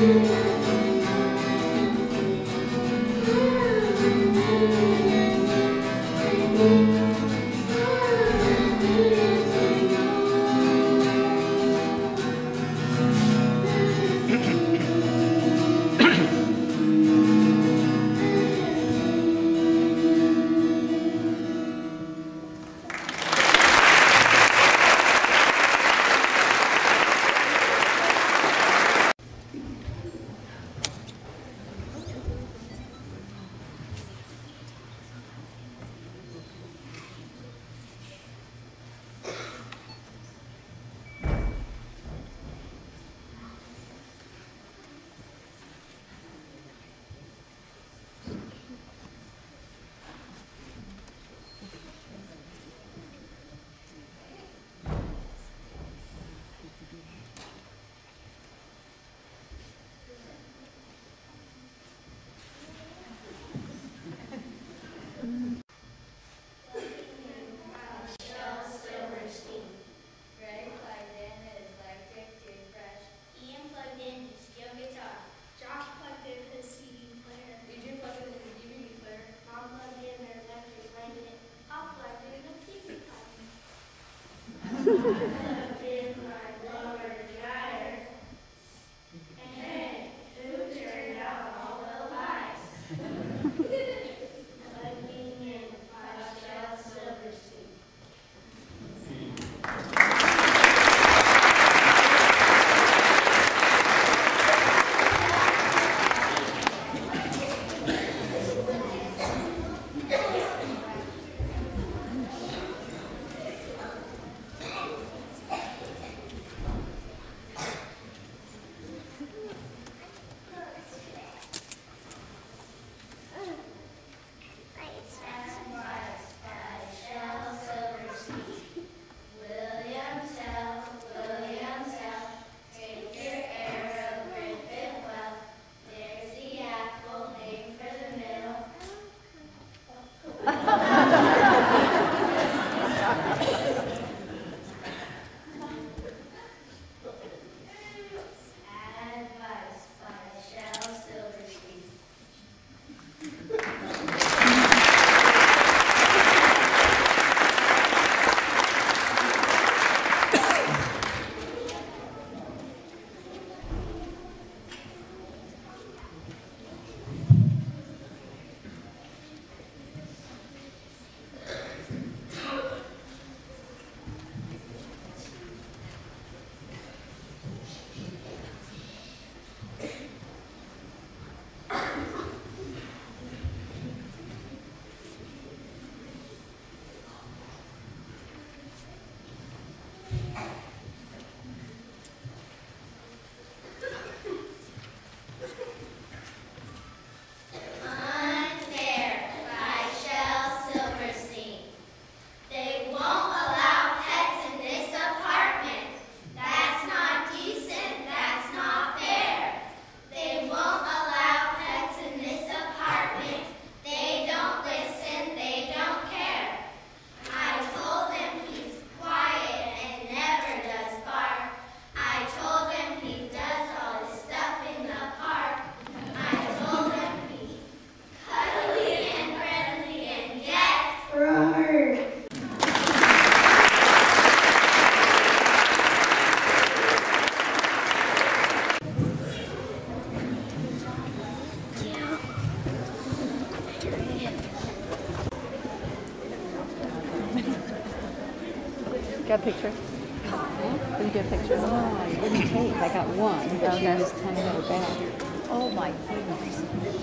Got a picture? Did you get a picture? Oh, I didn't take. I got one, but Okay. she was kind of back. Oh my goodness.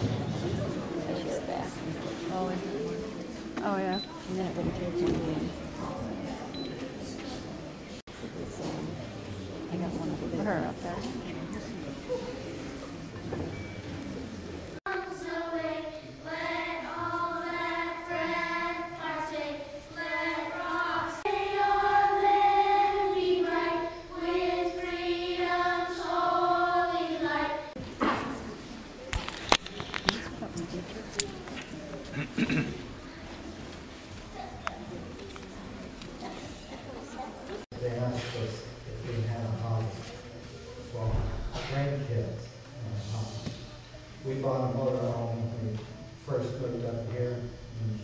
She's back. Oh, and Oh, yeah. then it wouldn't take one again. I got one of the Put her up there. They asked us if we had a house bought a motorhome when we first moved up here. And,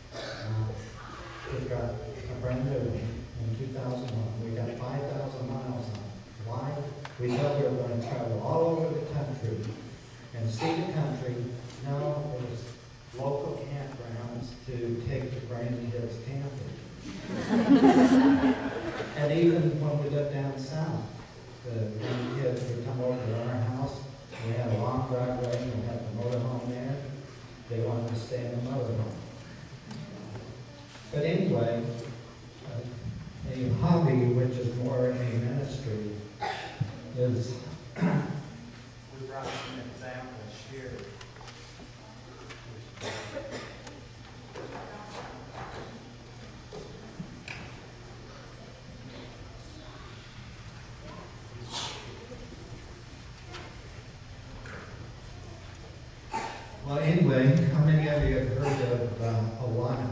we got a brand new one in 2001. We got 5,000 miles on it. Why? We thought we were going to travel all over the country and see the country. No, it was local campgrounds to take the grandkids camping. And even when we lived down south, the grandkids would come over to our house. We had a long driveway, and we had the motorhome there. They wanted to stay in the motorhome. But anyway, a hobby, which is more a ministry, is we brought some examples here. Well, anyway, how many of you have heard of Awana?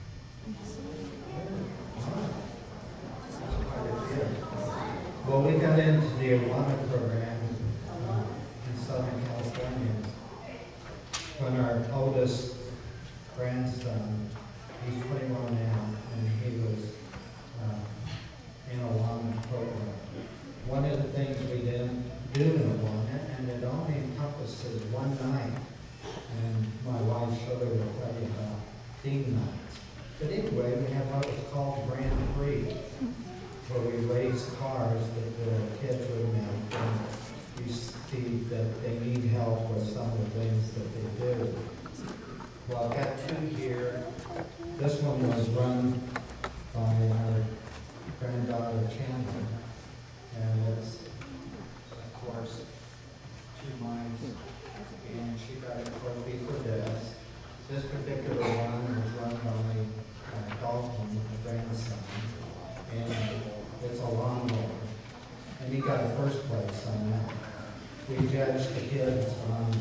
Well, we got into the Awana program in Southern California when our oldest grandson, he's 21 now, and he was in Awana program. One of the things we didn't do in Awana, and it only encompasses one night, and my wife Shirley will tell you about theme nights. But anyway, we have what was called Grand Prix, where we race cars that the kids would make, and you see that they need help with some of the things that they do. Well, I've got two here. This one was run by our granddaughter Chandler, and it's, of course, 2 miles, and she got a trophy for this. This particular one was run by Dalton, my grandson, and it's a lawnmower, and he got a first place on that. We judged the kids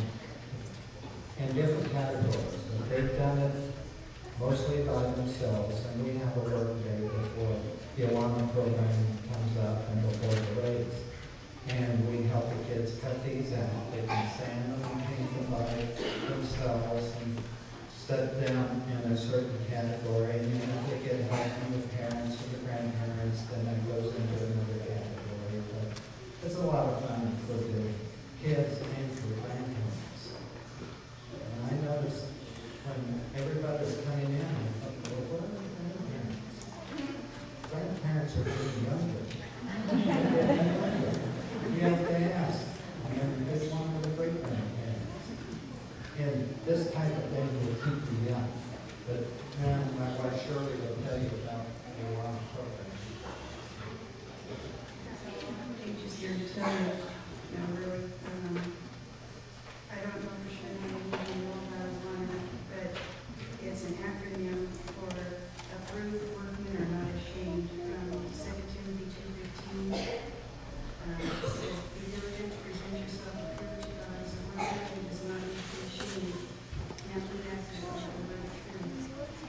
in different categories. They've done it mostly by themselves, and we have a work day before the Awana program comes up and before the race. And we help the kids cut these out. They can sand them and paint them by themselves and set them in a certain category. And then if they get help from the parents or the grandparents, then that goes into another category. But it's a lot of fun for the kids and for the grandparents. And I noticed when everybody was coming in, I thought, well, what are the grandparents? Grandparents are getting younger. You have to ask, and which one are the great grandparents? And this type of thing will keep you young. But my wife Shirley will tell you about the Awana program. Just here to tell you, really, I don't know for sure anything more about Awana, but it's an acronym for Approved, Working, or Not Ashamed, from 2 Timothy 2:15. It says, be diligent to present yourself approved to God as a workman who does not need to be ashamed, and after that, to the word of truth.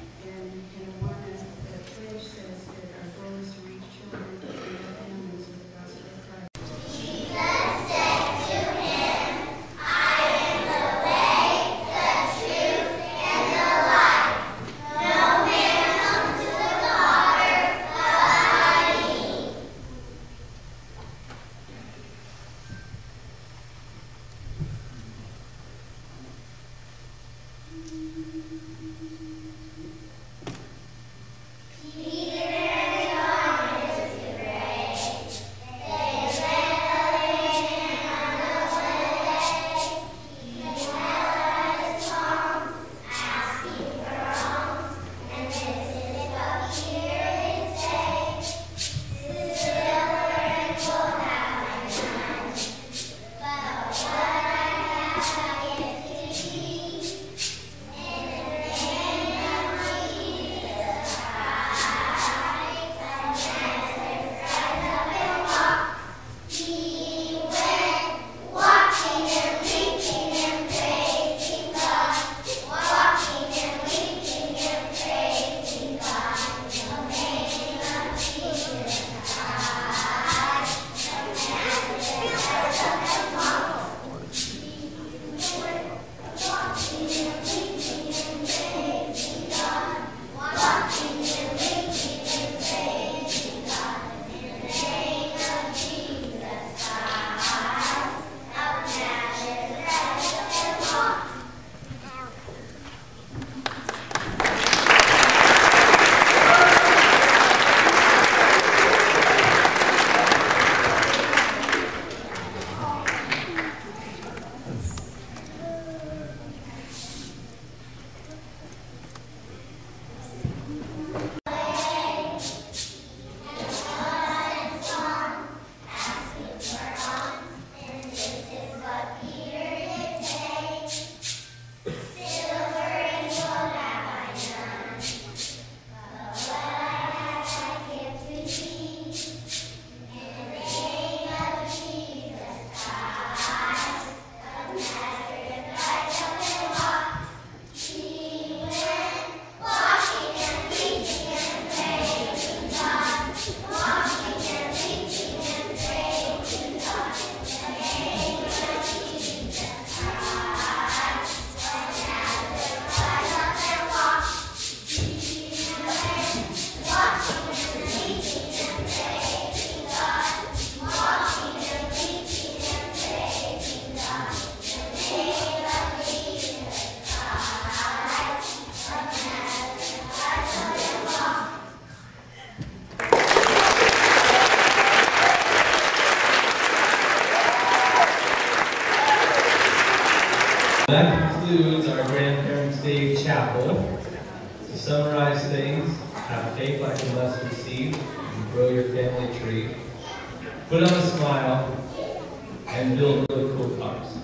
That concludes our Grandparents' Day Chapel. To summarize things, have faith like a mustard seed and grow your family tree. Put on a smile and build really cool cars.